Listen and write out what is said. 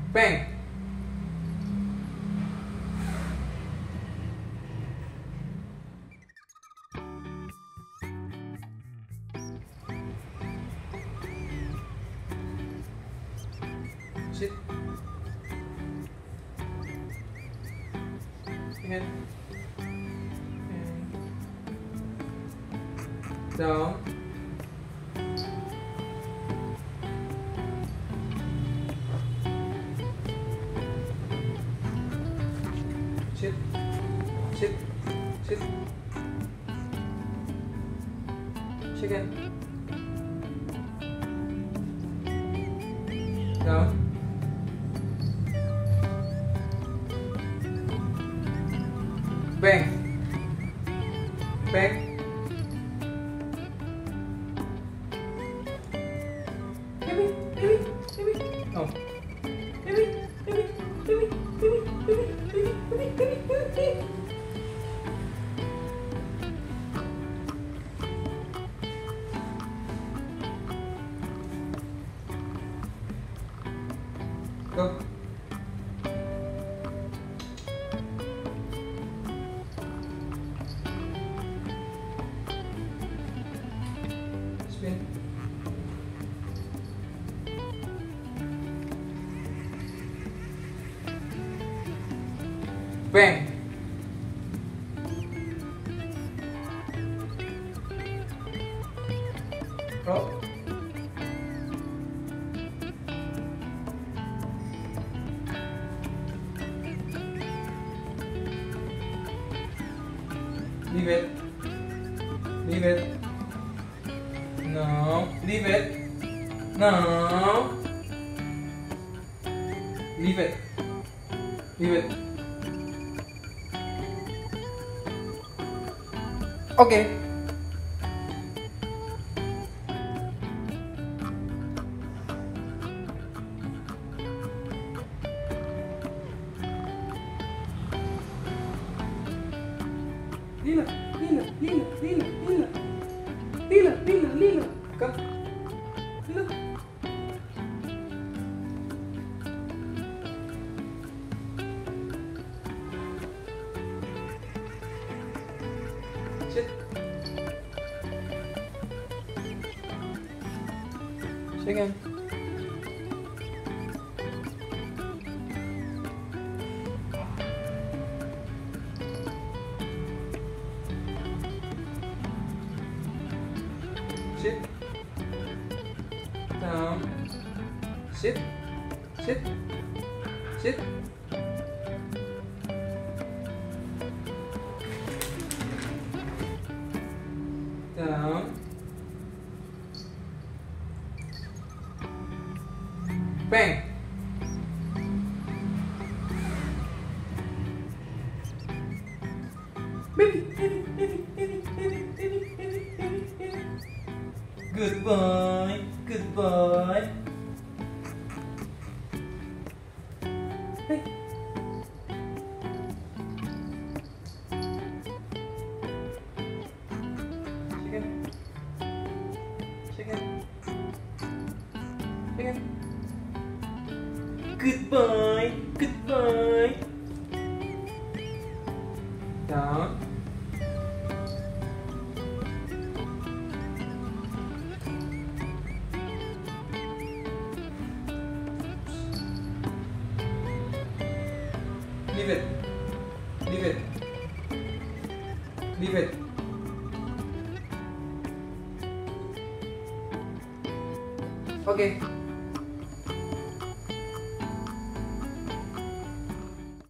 Bang. Sit. Again. And down. Sit. Sit. Sit. Sit again. Down. Bang. Bang. Baby. Oh. Baby. Go. Spin. Bang. Roll. Leave it. Leave it. No. Leave it. No. Leave it. Leave it. Okay. Lila. Come. Lila. Sit. Sit again. Sit. Down. Sit. Sit. Sit. Down. Bang. Baby. Good boy. Good boy. Hey. Chicken. Chicken. Chicken. Good boy. Good boy. Down. Leave it. Leave it. Leave it. Okay.